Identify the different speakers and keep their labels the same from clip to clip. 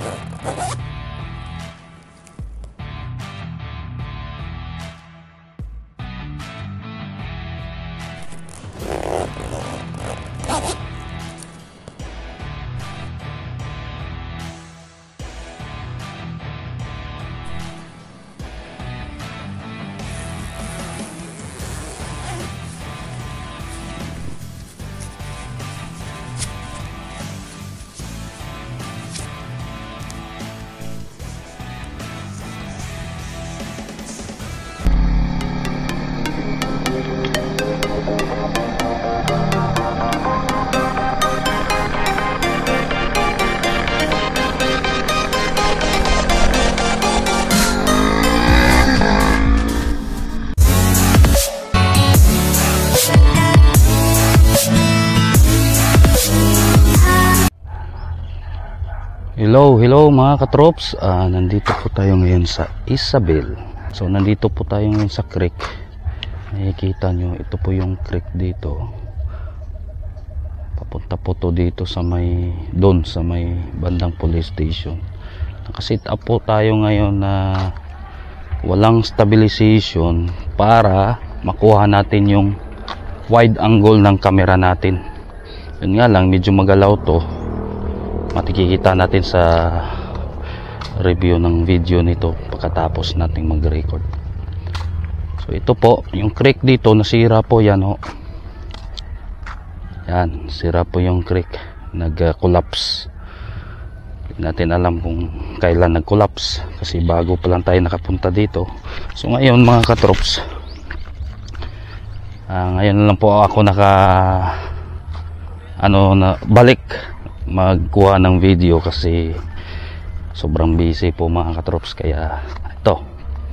Speaker 1: Hello mga katrops, nandito po tayo ngayon sa Isabel. So nandito po tayo ngayon sa creek. Nakikita nyo, ito po yung creek dito. Papunta po to dito sa may, doon sa may bandang police station. Nakasit up po tayo ngayon na walang stabilization para makuha natin yung wide angle ng camera natin. Yun nga lang, medyo magalaw to. Matikikita natin sa review ng video nito pagkatapos nating mag-record. So ito po, yung creek dito nasira po yan ho. Yan, sira po yung creek. Nag-collapse. Hindi natin alam kung kailan nag-collapse kasi bago pa lang tayo nakapunta dito. So ngayon mga katrops, ngayon lang po ako balik magkuha ng video kasi sobrang busy po mga katrops. Kaya ito,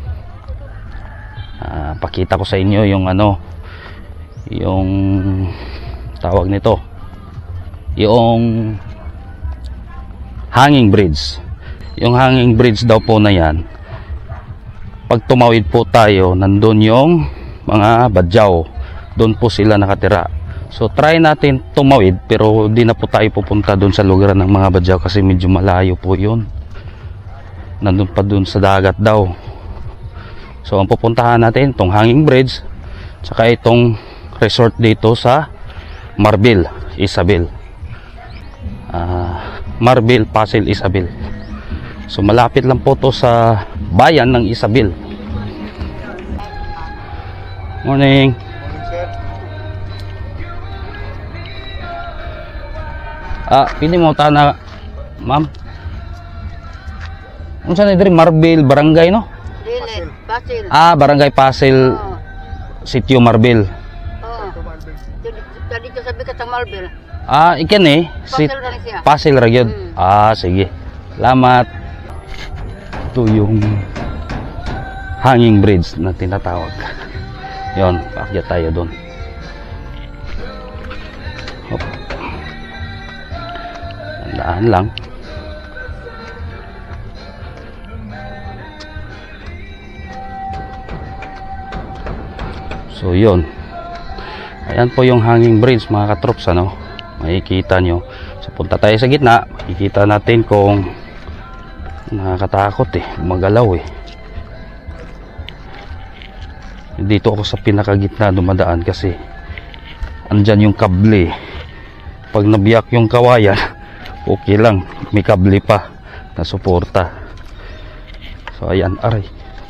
Speaker 1: pakita ko sa inyo yung yung tawag nito, yung hanging bridge. Yung hanging bridge daw po na yan, pag tumawid po tayo, nandun yung mga badyaw, doon po sila nakatira. So try natin tumawid pero di na po tayo pupunta doon sa lugar ng mga badyaw kasi medyo malayo po yun. Nandun pa doon sa dagat daw. So ang pupuntahan natin itong hanging bridge tsaka itong resort dito sa Marbil, Isabel. Marbil, Pasil, Isabel. So malapit lang po to sa bayan ng Isabel. Morning. Pili mo ta na, ma'am. Unsa na diri Marbil barangay no?
Speaker 2: Dili, Pasil.
Speaker 1: Barangay Pasil. Sitio Marbil.
Speaker 2: Dito sabi ka sa Marbil.
Speaker 1: Ikan Pasil ra gyud. Sige. Salamat. Ito yung hanging bridge na tinatawag. Yon, paakyat tayo doon. Tandaan lang. So yun, ayan po yung hanging bridge mga katrops. Makikita nyo. So punta tayo sa gitna, makikita natin kung nakakatakot magalaw dito ako sa pinakagitna dumadaan kasi andyan yung kable. Pag nabiyak yung kawayan, okay lang, may kable pa na suporta. So ayan, aray.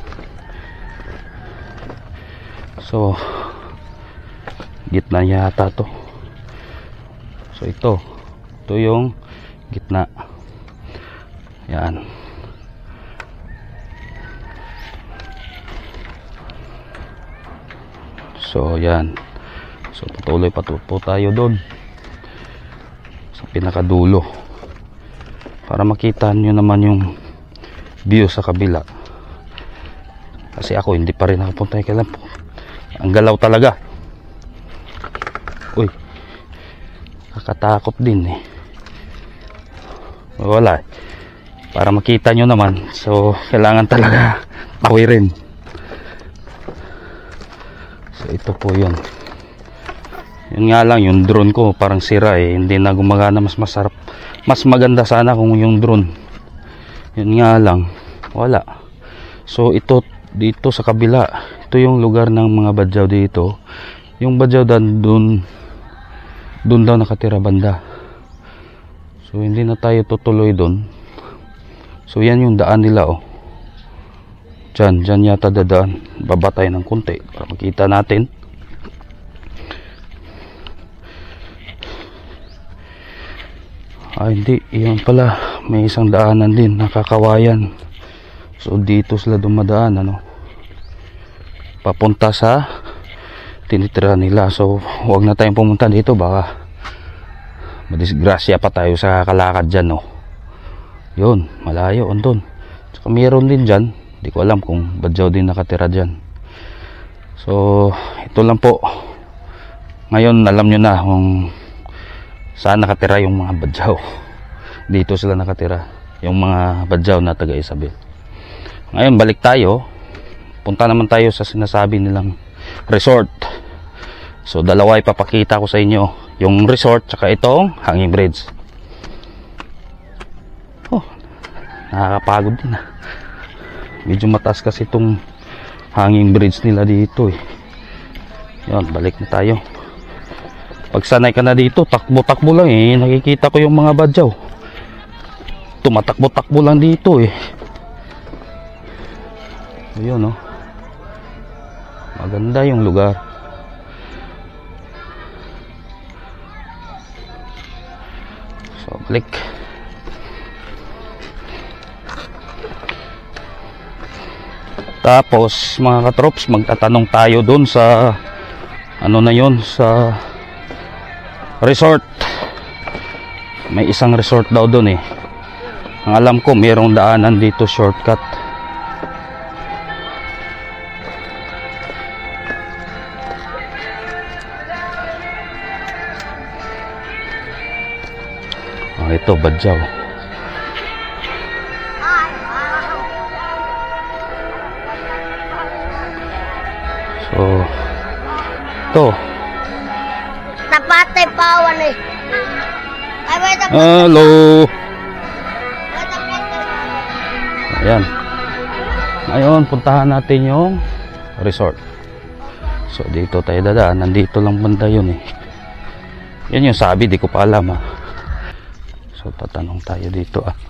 Speaker 1: So gitna yata to. So ito yung gitna. Yan. So yan. So patuloy pa po tayo doon sa pinakadulo para makita nyo naman yung view sa kabila. Kasi ako hindi pa rin nakapunta kailan po. Ang galaw talaga. Uy, kakatakot din wala para makita nyo naman. So kailangan talaga tawirin. So ito po yun. Yun nga lang, yung drone ko parang sira hindi na gumagana. Mas masarap, mas maganda sana kung yung drone Yun nga lang, wala. So ito dito sa kabila, ito yung lugar ng mga badyaw dito. Yung badyaw doon daw nakatira banda. So hindi na tayo tutuloy doon. So yan yung daan nila, oh. Dyan yata dadaan. Baba tayo ng konti para makita natin. Hindi, yan pala, may isang daanan din, nakakawayan. So dito sila dumadaan, ano, papunta sa tinitira nila. So huwag na tayong pumunta dito, baka madisgrasya pa tayo sa kalakad dyan, no. Yun, malayo, andun. Saka mayroon din dyan, di ko alam kung badyaw din nakatira dyan. So ito lang po. Ngayon alam nyo na kung saan nakatira yung mga badyaw. Dito sila nakatira, yung mga badyaw na taga Isabel. Ngayon balik tayo. Punta naman tayo sa sinasabi nilang resort. So dalawa ipapakita ko sa inyo, yung resort tsaka itong hanging bridge. Nakakapagod din, medyo mataas kasi itong hanging bridge nila dito, eh. Yun, balik na tayo. Pag sanay ka na dito, takbo-takbo lang, eh. Nakikita ko yung mga badyaw tumatakbo-takbo lang dito, eh. Ayun, oh. Maganda yung lugar. So balik. Tapos mga katrops, magtatanong tayo doon sa ano na yon, sa resort. May isang resort daw doon, eh. Ang alam ko mayroong daanan dito, shortcut. Ito badyaw. So ito
Speaker 2: Tapatay pawan, eh.
Speaker 1: hello. Ayan. Ngayon puntahan natin yung resort. So dito tayo dadaan. Nandito lang banda yun, eh. Yan yung sabi, di ko pa alam, ah. So tatanong tayo dito, ah.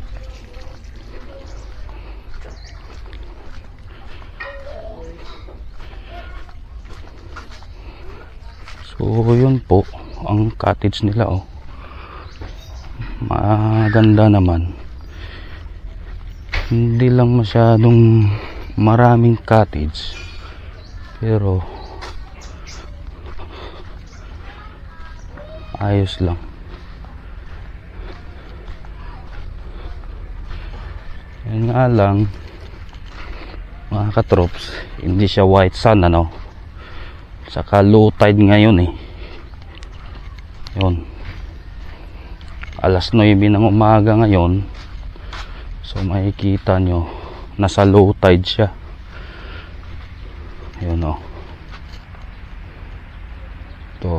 Speaker 1: So yun po ang cottage nila, oh. Maganda naman. Hindi lang masyadong maraming cottage, pero ayos lang. Yan nga lang, mga katrops, hindi siya white sun, ano. Saka low tide ngayon, eh. Yun, alas 9 ng umaga ngayon. So makikita nyo, nasa low tide siya. Yun, oh. Ito.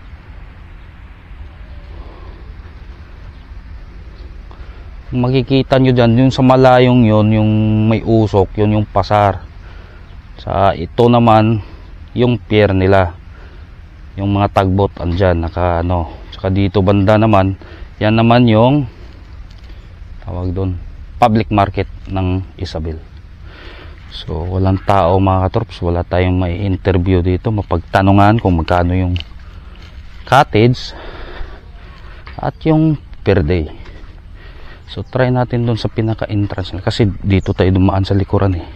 Speaker 1: Makikita nyo dyan, yung sa malayong yun, yung may usok, yun yung pasar. Sa ito naman, yung pier nila, yung mga tagbot andyan, naka ano. Saka dito banda naman, yan naman yung tawag doon, public market ng Isabel. So walang tao, mga katrops, wala tayong may interview dito, mapagtanungan kung magkano yung cottage at yung per day. So try natin doon sa pinaka entrance kasi dito tayo dumaan sa likuran, eh.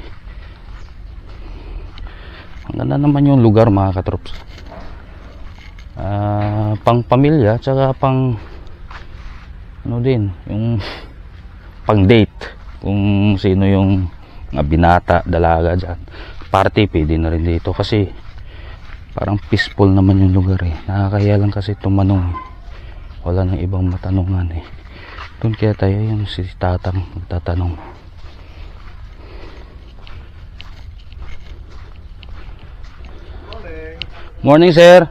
Speaker 1: Ang ganda naman yung lugar, mga katrops. Pang pamilya, tsaka pang ano din, yung pang date, kung sino yung mga binata, dalaga dyan, party, pwede na rin dito kasi parang peaceful naman yung lugar, eh. Nakakaya lang kasi tumanong, wala nang ibang matanungan, eh. Doon kaya tayo, yung si tatang magtatanong. Morning, sir.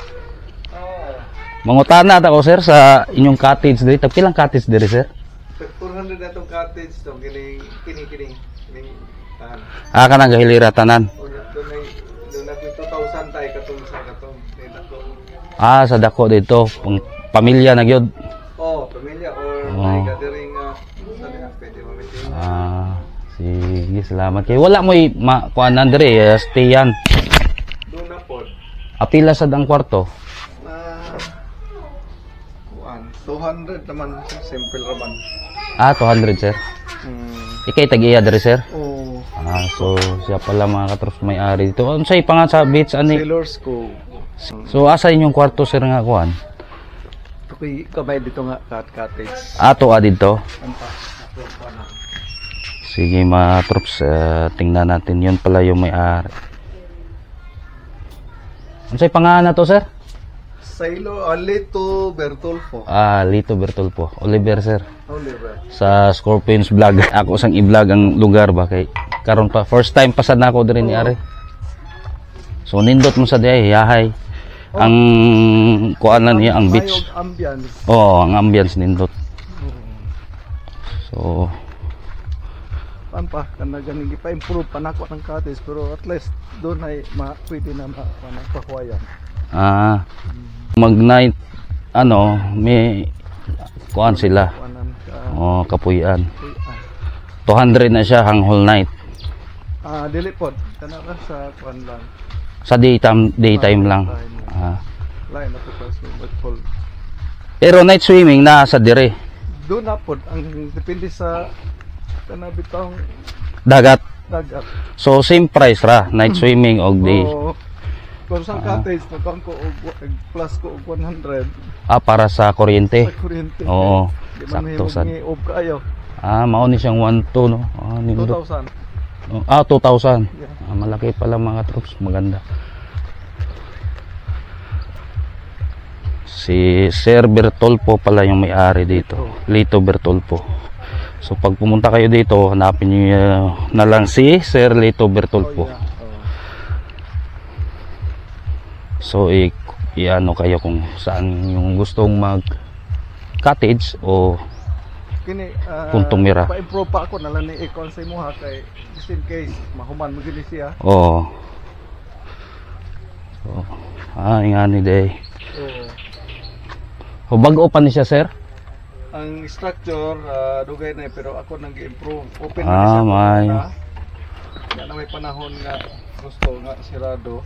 Speaker 1: Mangutana ako, sir, sa inyong cottage dito. Pilang cottage dito, sir?
Speaker 3: 200 na itong cottage to, kining tahan.
Speaker 1: Kanang gahilira tanan.
Speaker 3: O doon na 2,000 tayo katong sa katong.
Speaker 1: Sa dako dito, pamilya na gyud.
Speaker 3: Pamilya or may gathering sa diha pwede mamitin.
Speaker 1: Sige, salamat kay wala mo kuanan dire stayan.
Speaker 3: Doon na pod.
Speaker 1: Apila sad ang kwarto?
Speaker 3: 200 naman, simple raman.
Speaker 1: 200 sir. Ikay tag-iya dire sir?
Speaker 3: Oo.
Speaker 1: So siya pala mga katros may-ari dito. Unsay pa nga sa beach ani?
Speaker 3: Sailors Cove.
Speaker 1: So asa inyong kwarto sir nga kuan?
Speaker 3: Tukoy kamay dito nga cottage.
Speaker 1: Dito. Sige mga troops, tingnan natin. Yun pala yung may-ari. Unsay pangalan na to sir?
Speaker 3: Lito Bertolfo.
Speaker 1: Lito Bertolfo. Oliver sir.
Speaker 3: Oliver.
Speaker 1: Sa Scorpions vlog. Ako sang i-vlog ang lugar ba kay karon pa first time pasad na ako diri ni are. So nindot mo sa diay yahay. Ang kuanan niya ang beach.
Speaker 3: Ambience.
Speaker 1: Ang ambience nindot. So
Speaker 3: pa kana ganing gipa-improve pa nako ng cottage pero at least doon ay pwede na pakuwayan.
Speaker 1: Mag-night may kuan sila. Kapuyan. 200 na siya hang whole night.
Speaker 3: Dili pod kana sa kuan lang.
Speaker 1: Sa daytime lang.
Speaker 3: Lain na po sa swimming pool.
Speaker 1: Pero night swimming na sa dire.
Speaker 3: Doon na pod ang depende sa kana bitong
Speaker 1: dagat.
Speaker 3: So
Speaker 1: same price ra night swimming og day.
Speaker 3: Kung sa cottage magkang ko plus ko og 100.
Speaker 1: Para sa kuryente.
Speaker 3: Sa kuryente.
Speaker 1: Oo. Sakto sad. Mao ni siyang 1,2 no.
Speaker 3: 2,000.
Speaker 1: 2,000. Malaki pala mga troops, maganda. Si Sir Bertolfo pala yung may-ari dito. Lito Bertolfo. So pag pumunta kayo dito, hanapin niyo na lang si Sir Lito Bertolfo. So i-ano kayo kung saan yung gustong mag cottage o
Speaker 3: kini
Speaker 1: puntong mira.
Speaker 3: Pa-improve pa ako nalang ni ikon sa imo ha kay just in case mahuman mo gini siya. Ingani day.
Speaker 1: Bago pa ni siya sir?
Speaker 3: Ang structure dugay na pero ako nang gi-improve. Open
Speaker 1: na siya.
Speaker 3: Kaya na may panahon nga gusto nga sirado.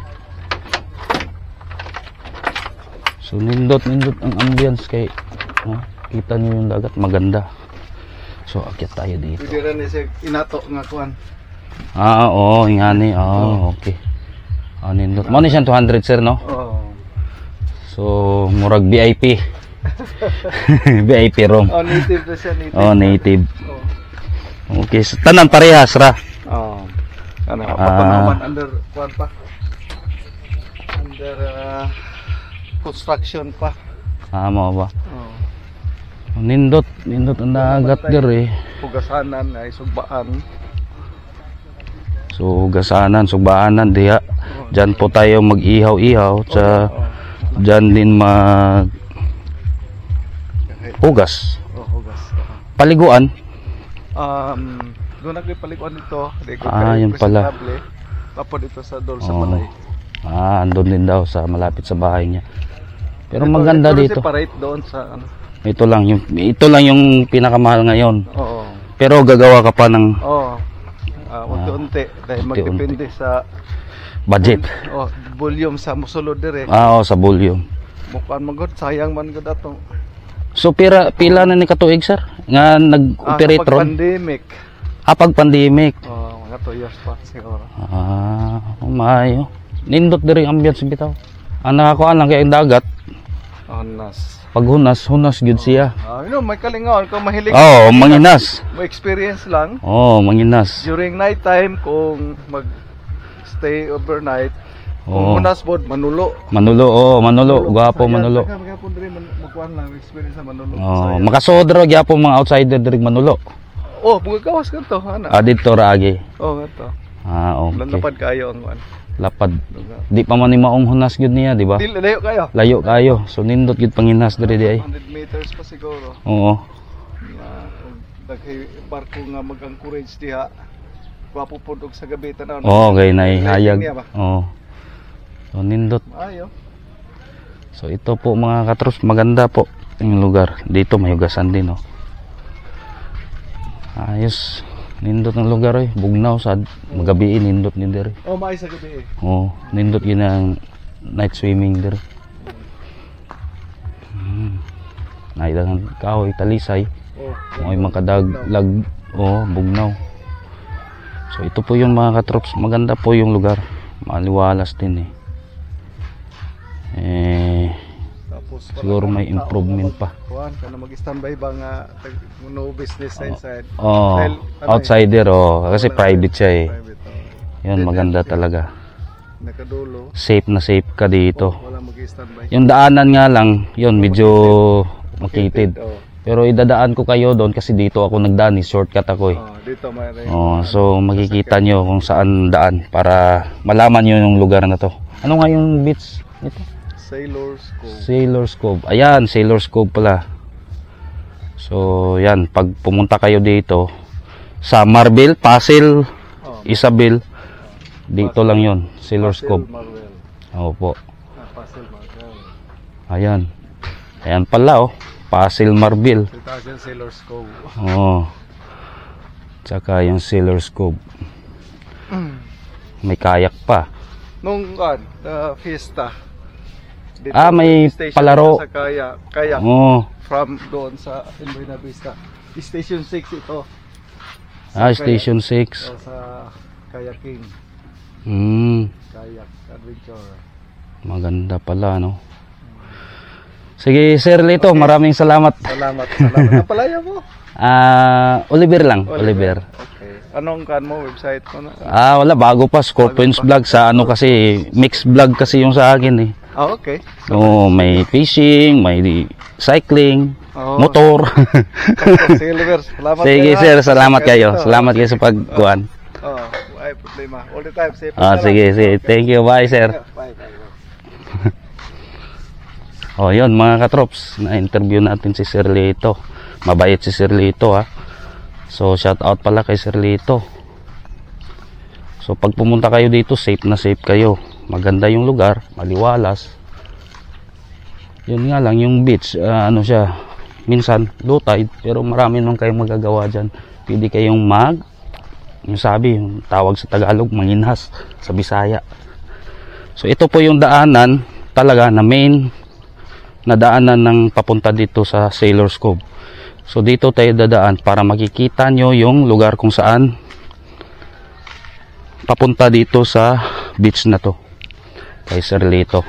Speaker 1: So nindot ang ambience kay kita niyo yung dagat maganda. So akyat tayo dito.
Speaker 3: Pwede rin siya inato nga kuan.
Speaker 1: Ingani. Okay. Nindot. Mo ni siyang 200 sir no? So murag VIP. VIP room.
Speaker 3: Native na siya, native.
Speaker 1: Native. Okay, so, tanan parehas ra.
Speaker 3: Ano papanaman under kuan pa. Under construction pa.
Speaker 1: Mo ba? Nindot ang dagat dire.
Speaker 3: Hugasanan ay sugbaan.
Speaker 1: So sugbaanan diha. Diyan po tayo mag-ihaw-ihaw sa diyan din hugas.
Speaker 3: Hugas.
Speaker 1: Paliguan.
Speaker 3: Doon nagpaliguan dito.
Speaker 1: Yun pala.
Speaker 3: Tapos dito sa dol sa balay.
Speaker 1: Andun din daw sa malapit sa bahay niya. Pero maganda dito.
Speaker 3: Separate doon sa ano.
Speaker 1: Ito lang yung pinakamahal ngayon. Pero gagawa ka pa ng
Speaker 3: unti-unti dahil magdepende sa
Speaker 1: budget.
Speaker 3: Volume sa musulod dire.
Speaker 1: Sa volume.
Speaker 3: Mukan magod sayang man gud atong.
Speaker 1: So pila na ni katuig sir nga nag-operate ron?
Speaker 3: Pandemic.
Speaker 1: Pag pandemic.
Speaker 3: Mga 2 years pa siguro.
Speaker 1: Maayo. Nindot diri ang ambience bitaw. Ang nakakuan lang kay ang dagat.
Speaker 3: Hunas.
Speaker 1: Pag hunas gyud siya.
Speaker 3: May kalingawan kung mahilig.
Speaker 1: Manginas.
Speaker 3: May experience lang.
Speaker 1: Manginas.
Speaker 3: During night time kung stay overnight. Kung hunas bod manulo.
Speaker 1: Manulo. Gwapo manulo.
Speaker 3: Gapon diri magkuan lang experience sa manulo.
Speaker 1: Makasodro gyapon mga outsider diri manulo.
Speaker 3: Pagkawas kanto ana.
Speaker 1: Dito ra agi.
Speaker 3: Kanto.
Speaker 1: Okay.
Speaker 3: Lapad kayo ang kuan.
Speaker 1: Lapad. Di pa man ni maong hunas gyud niya, di ba?
Speaker 3: Layo kayo.
Speaker 1: Layo kayo. So nindot gyud panginas diri di ay.
Speaker 3: 100 meters pa siguro. Daghay barko nga mag-encourage diha. Wapo pod og sa gabi tanaw.
Speaker 1: Oo, gay naihayag. Oo. So nindot.
Speaker 3: Ayo.
Speaker 1: So ito po mga katrops, maganda po yung lugar. Dito may hugasan din, oh. Ayos. Nindot ng lugar, eh. Bugnaw sad magabi nindot ni dere.
Speaker 3: Oh, maay sa gabi.
Speaker 1: Oh, nindot yun ang night swimming dere. Nailang kahoy talisay. May makadag lag, oh, bugnaw. So ito po yung mga katrops, maganda po yung lugar. Maliwalas din,
Speaker 3: Tapos
Speaker 1: siguro may improvement pa.
Speaker 3: Kuan kana mag-standby ba nga no business sa inside.
Speaker 1: Oh, outsider, oh, kasi private siya, eh. Yun, maganda talaga.
Speaker 3: Nakadulo.
Speaker 1: Safe na safe ka dito.
Speaker 3: Wala mag-standby.
Speaker 1: Yung daanan nga lang, yun medyo makitid. Pero idadaan ko kayo doon kasi dito ako nagdaan, shortcut ako, eh.
Speaker 3: Dito may
Speaker 1: So makikita nyo kung saan daan para malaman nyo yung lugar na to. Ano nga yung beach nito?
Speaker 3: Sailors Cove.
Speaker 1: Sailors Cove. Ayan, Sailors Cove pala. So yan, pag pumunta kayo dito sa Marble, Pasil, Isabel, dito lang yon, Sailors Cove. Opo.
Speaker 3: Pasil Marble.
Speaker 1: Ayan. Ayan pala, oh. Pasil Marble.
Speaker 3: Ito Sailors Cove.
Speaker 1: Oo. Tsaka yung Sailors Cove. May kayak pa.
Speaker 3: Nung fiesta. Dito,
Speaker 1: May palaro.
Speaker 3: Sa kayak.
Speaker 1: Oo.
Speaker 3: From doon sa Buena Vista. Station 6 ito.
Speaker 1: Station 6.
Speaker 3: Sa kayaking. Kayak adventure.
Speaker 1: Maganda pala, no? Sige, Sir Lito, maraming salamat.
Speaker 3: Salamat. Ang palaya mo?
Speaker 1: Oliver lang, Oliver.
Speaker 3: Okay. Anong kan mo website mo na?
Speaker 1: Wala, bago pa, Scorpions Vlog sa ano kasi, mixed vlog kasi yung sa akin, eh.
Speaker 3: Okay.
Speaker 1: So, may fishing, may cycling, motor.
Speaker 3: Sige, Oliver, salamat.
Speaker 1: Sige, Sir, salamat kayo. Salamat kayo sa pagkuhan.
Speaker 3: Ay problema. All the time, safe.
Speaker 1: Sige. Thank you, bye, Sir.
Speaker 3: Bye.
Speaker 1: Yun mga katrops, na-interview natin si Sir Lito. Mabait si Sir Lito, ha. So shout out pala kay Sir Lito. So pag pumunta kayo dito, safe na safe kayo. Maganda yung lugar, maliwalas. Yun nga lang yung beach, ano siya, minsan low tide, pero marami nang kayong magagawa dyan. Pwede kayong yung sabi, yung tawag sa Tagalog, manginhas sa Bisaya. So ito po yung daanan talaga na main na daanan ng papunta dito sa Sailors Cove. So dito tayo dadaan para makikita nyo yung lugar kung saan papunta dito sa beach na to kay Sir Lito.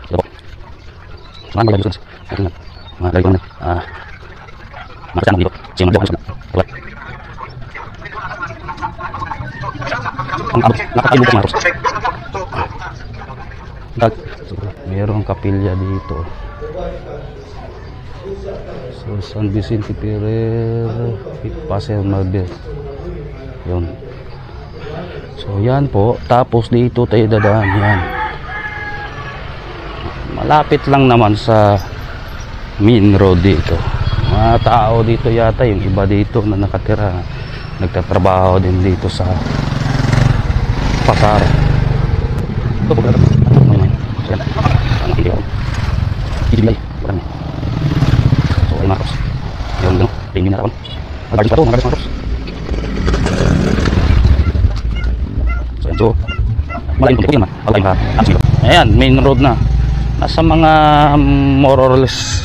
Speaker 1: Mayroong kapilya dito. So San Vicente Ferrer, Pasil Marble. Yun. So yan po. Tapos dito tayo dadaan. Yan. Malapit lang naman sa main road dito. Mga tao dito yata, yung iba dito na nakatira, nagtatrabaho din dito sa pasar. Ito po. So ay mga kaps, yung tingin na ako magaling pa ito mga kaps. So malaking po yan, malaking pa. Ayan, main road na, nasa mga more or less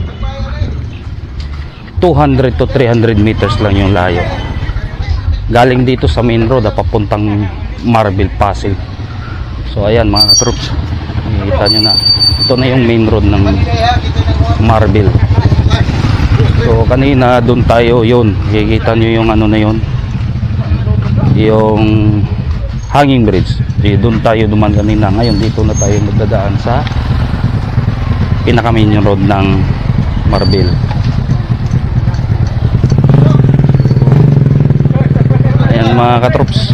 Speaker 1: 200 to 300 meters lang yung layo galing dito sa main road papuntang Marble, Pasil. So ayan mga katrops, nakikita nyo na ito na yung main road ng Marble. So kanina doon tayo, yun nakikita nyo yung ano na yun, yung hanging bridge. Doon tayo duman kanina. Ngayon dito na tayo magdadaan sa pinaka main road ng Marble. Ayan mga katrops,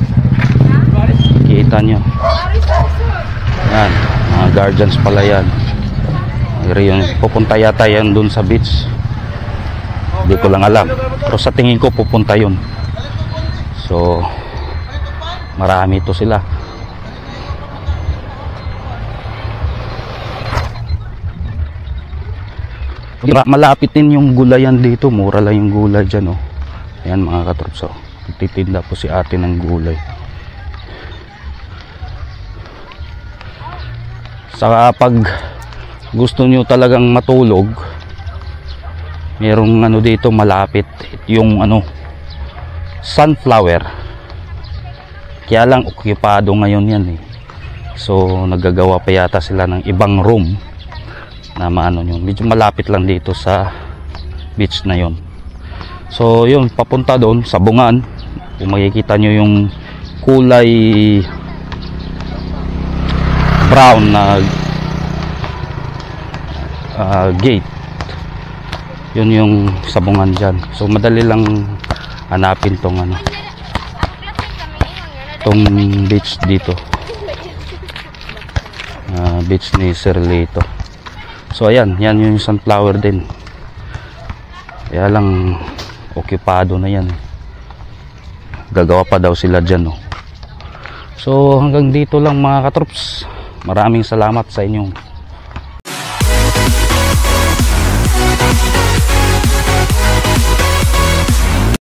Speaker 1: kita nyo yan, mga guardians pala yan. Yung pupunta yata yan dun sa beach. Hindi ko lang alam. Pero sa tingin ko pupunta yun. So, marami to sila. Malapit din yung gulayan dito. Mura lang yung gulay dyan, oh. Ayan mga katrops, oh. Titinda po si ate ng gulay. Saka pag gusto nyo talagang matulog, merong ano dito malapit, yung ano, sunflower. Kaya lang okupado ngayon yan eh. So naggagawa pa yata sila ng ibang room na maano yun. Medyo malapit lang dito sa beach na yon. So yun, papunta doon sa bungan. Kung makikita nyo yung kulay brown na gate, yun yung sabungan dyan. So madali lang hanapin tong ano, tong beach dito, beach ni Sir Lito. So ayan, yan yung sunflower din. Kaya lang okupado na yan. Gagawa pa daw sila dyan, oh. So hanggang dito lang mga katrops. Maraming salamat sa inyong